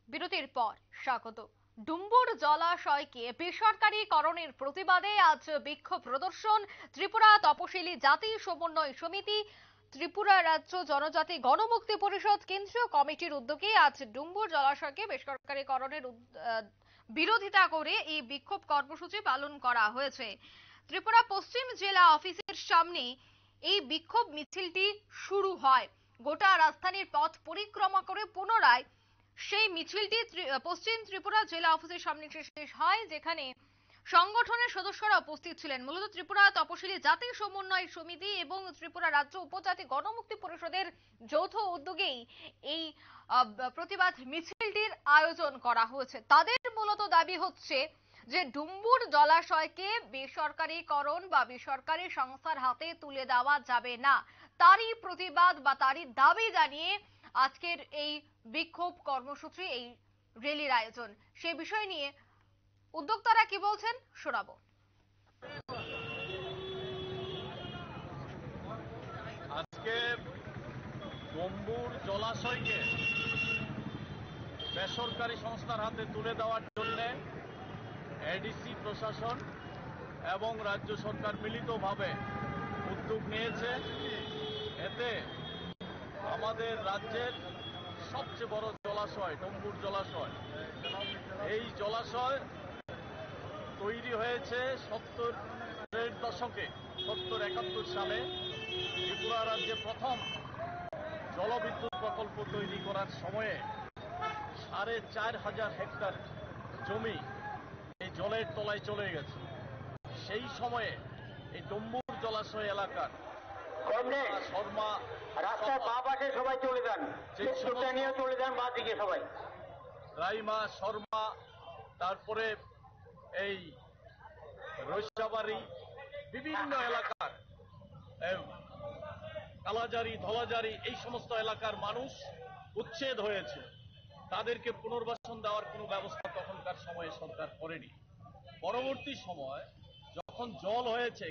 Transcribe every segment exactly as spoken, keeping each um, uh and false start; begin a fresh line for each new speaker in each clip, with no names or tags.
বিরতির পর স্বাগত। ডুম্বুর জলাশয়কে বেসরকারীকরণের প্রতিবাদে আজ বিক্ষোভ প্রদর্শন ত্রিপুরা তপশিলি জাতি সমন্বয় সমিতি, ত্রিপুরা রাজ্য জনজাতি গণমুক্তি পরিষদ কেন্দ্রীয় কমিটির উদ্যোগে আজ ডুম্বুর জলাশয়কে বেসরকারীকরণের বিরোধিতা করে এই বিক্ষোভ কর্মসূচি পালন করা হয়েছে। ত্রিপুরা পশ্চিম জেলা অফিসের সামনে এই বিক্ষোভ মিছিলটি শুরু হয়। গোটা রাজধানীর পথ পরিক্রমা করে পুনরায় সেই মিছিলটি পশ্চিম ত্রিপুরা জেলা অফিসের সামনে শেষ হয়, যেখানে সংগঠনের সদস্যরা উপস্থিত ছিলেন। মূলত ত্রিপুরা তপশিলি জাতি সমন্বয় সমিতি এবং ত্রিপুরা রাজ্য উপজাতি গণমুক্তি পরিষদের যৌথ উদ্যোগেই এই প্রতিবাদ মিছিলটির আয়োজন করা হয়েছে। তাদের মূলত দাবি হচ্ছে যে ডুম্বুর জলাশয়কে বেসরকারীকরণ বা বেসরকারি সংস্থার হাতে তুলে দেওয়া যাবে না। তারই প্রতিবাদ বা তারই দাবি জানিয়ে আজকের এই বিক্ষোভ কর্মসূচি, এই র্যালির আয়োজন। সে বিষয় নিয়ে উদ্যোক্তারা কি বলছেন শোনাবো।
আজকে ডুম্বুর জলাশয়কে বেসরকারি সংস্থার হাতে তুলে দেওয়ার জন্য এডিসি প্রশাসন এবং রাজ্য সরকার মিলিতভাবে উদ্যোগ নিয়েছে। এতে আমাদের রাজ্যের সবচেয়ে বড় জলাশয় ডুম্বুর জলাশয়, এই জলাশয় তৈরি হয়েছে সত্তরের দশকে, সত্তর একাত্তর সালে ত্রিপুরা রাজ্যে প্রথম জলবিদ্যুৎ প্রকল্প তৈরি করার সময়ে সাড়ে চার হাজার হেক্টর জমি এই জলের তলায় চলে গেছে। সেই সময়ে এই ডুম্বুর জলাশয় এলাকার শর্মা
রাস্তার বাঁ পাশে সবাই চলে যান, নিয়ে চলে যান বাঁ দিকে সবাই।
রাইমা, শর্মা, তারপরে এই রৈসাবাড়ি, বিভিন্ন এলাকার কালাজারি, ধলাজারি, এই সমস্ত এলাকার মানুষ উচ্ছেদ হয়েছিল। তাদেরকে পুনর্বাসন দেওয়ার কোনো ব্যবস্থা তখনকার সময়ে সরকার করেনি। পরবর্তী সময় যখন জল হয়েছে,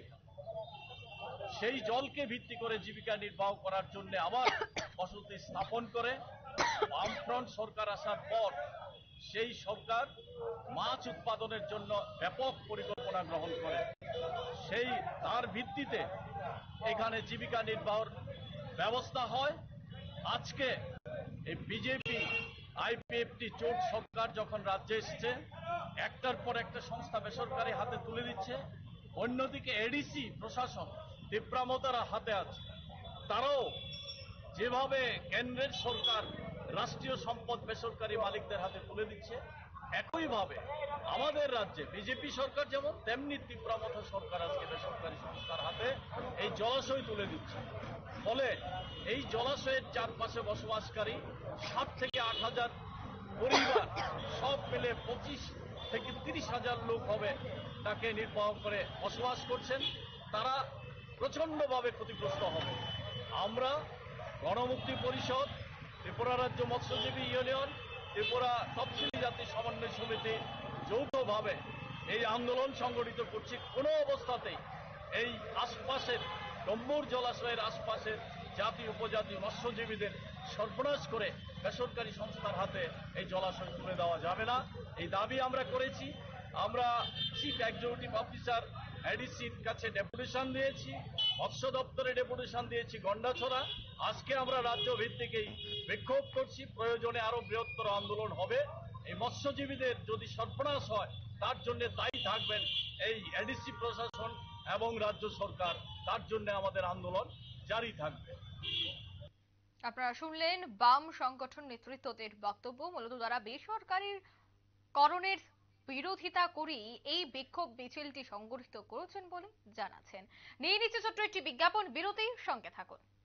সেই জলকে ভিত্তি করে জীবিকা নির্বাহ করার জন্য আবার বসতি স্থাপন করে বামফ্রন্ট সরকার আসার পর সেই সরকার মাছ উৎপাদনের জন্য ব্যাপক পরিকল্পনা গ্রহণ করে। সেই তার ভিত্তিতে এখানে জীবিকা নির্বাহের ব্যবস্থা হয়। আজকে এই বিজেপি আইপিএফটি জোট সরকার যখন রাজ্যে এসেছে, একটার পর একটা সংস্থা বেসরকারি হাতে তুলে দিচ্ছে। অন্যদিকে এডিসি প্রশাসন তীব্রামতার হাতে আছে। তারাও যেভাবে কেন্দ্রের সরকার রাষ্ট্রীয় সম্পদ বেসরকারি মালিকদের হাতে তুলে দিচ্ছে, একইভাবে আমাদের রাজ্যে বিজেপি সরকার যেমন, তেমনি তীব্রামতা সরকার আজকে বেসরকারি সংস্থার হাতে এই জলাশয় তুলে দিচ্ছে। ফলে এই জলাশয়ের চারপাশে বসবাসকারী সাত থেকে আট হাজার পরিবার, সব মিলে পঁচিশ থেকে তিরিশ হাজার লোক হবে তাকে নির্বাহ করে বসবাস করছেন। তারা প্রচন্ডভাবে ক্ষতিগ্রস্ত হবে। আমরা গণমুক্তি পরিষদ, ত্রিপুরা রাজ্য মৎস্যজীবী ইউনিয়ন, ত্রিপুরা তফসিলি জাতি সমন্বয় সমিতি যৌথভাবে এই আন্দোলন সংগঠিত করছি। কোনো অবস্থাতেই এই আশপাশের ডুম্বুর জলাশয়ের আশপাশের জাতি উপজাতি মৎস্যজীবীদের সর্বনাশ করে বেসরকারি সংস্থার হাতে এই জলাশয় তুলে দেওয়া যাবে না। এই দাবি আমরা করেছি। আমরা চিফ এক্সিকিউটিভ অফিসার এডিসির কাছে ডেপুটেশন দিয়েছি, মৎস্য দপ্তরে ডেপুটেশন দিয়েছি গন্ডাছড়া। আজকে আমরা রাজ্য ভিত্তিকেই বিক্ষোভ করছি। প্রয়োজনে আরো বৃহত্তর আন্দোলন হবে। এই মৎস্যজীবীদের যদি সর্বনাশ হয়, তার জন্য দায়ী থাকবেন এই এডিসি প্রশাসন এবং রাজ্য সরকার। তার জন্য আমাদের আন্দোলন জারি থাকবে।
আপনারা শুনলেন বাম সংগঠন নেতৃত্বদের বক্তব্য। মূলত তারা বেসরকারি করণের বিরোধিতা করেই এই বিক্ষোভ মিছিলটি সংগঠিত করেছেন বলে জানাচ্ছেন। নিয়ে নিচ্ছে ছোট্ট একটি বিজ্ঞাপন বিরতি, সঙ্গে থাকুন।